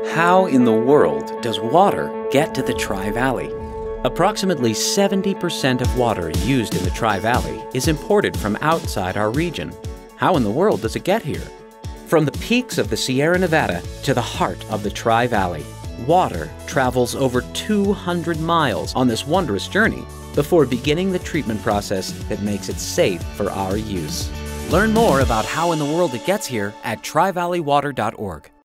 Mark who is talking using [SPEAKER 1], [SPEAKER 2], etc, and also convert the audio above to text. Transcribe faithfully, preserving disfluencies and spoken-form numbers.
[SPEAKER 1] How in the world does water get to the Tri-Valley? Approximately seventy percent of water used in the Tri-Valley is imported from outside our region. How in the world does it get here? From the peaks of the Sierra Nevada to the heart of the Tri-Valley, water travels over two hundred miles on this wondrous journey before beginning the treatment process that makes it safe for our use. Learn more about how in the world it gets here at tri valley water dot org.